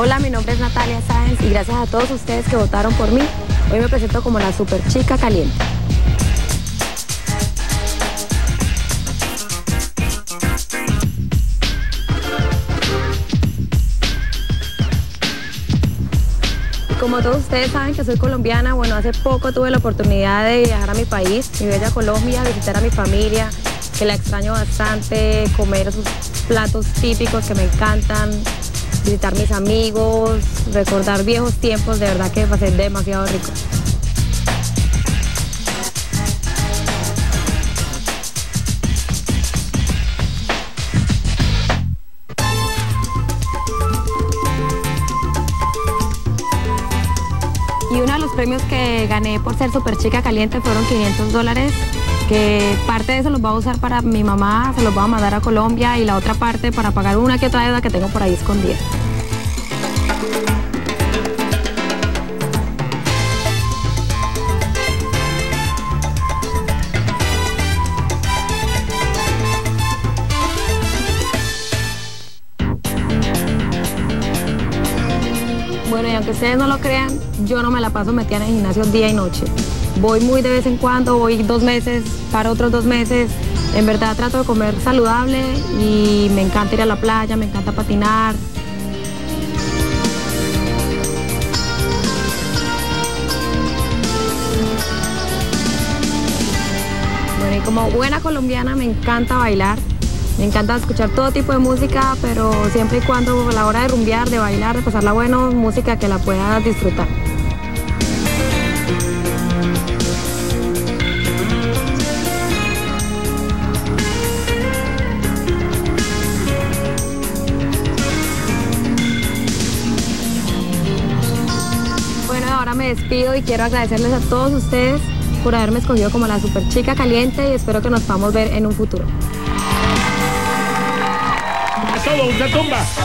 Hola, mi nombre es Natalia Sáenz y gracias a todos ustedes que votaron por mí, hoy me presento como la Super Chica Caliente. Como todos ustedes saben que soy colombiana, bueno, hace poco tuve la oportunidad de viajar a mi país, mi bella Colombia, visitar a mi familia, que la extraño bastante, comer sus platos típicos que me encantan, visitar mis amigos, recordar viejos tiempos, de verdad que va a ser demasiado rico. Y uno de los premios que gané por ser Super Chica Caliente fueron $500, que parte de eso los voy a usar para mi mamá, se los voy a mandar a Colombia y la otra parte para pagar una que otra deuda que tengo por ahí escondida. Bueno, y aunque ustedes no lo crean, yo no me la paso metida en el gimnasio día y noche. Voy muy de vez en cuando, voy 2 meses, para otros 2 meses. En verdad trato de comer saludable y me encanta ir a la playa, me encanta patinar. Bueno, y como buena colombiana me encanta bailar. Me encanta escuchar todo tipo de música, pero siempre y cuando a la hora de rumbear, de bailar, de pasarla bueno, música que la puedas disfrutar. Bueno, ahora me despido y quiero agradecerles a todos ustedes por haberme escogido como la Super Chica Caliente y espero que nos podamos ver en un futuro. Todo una tumba.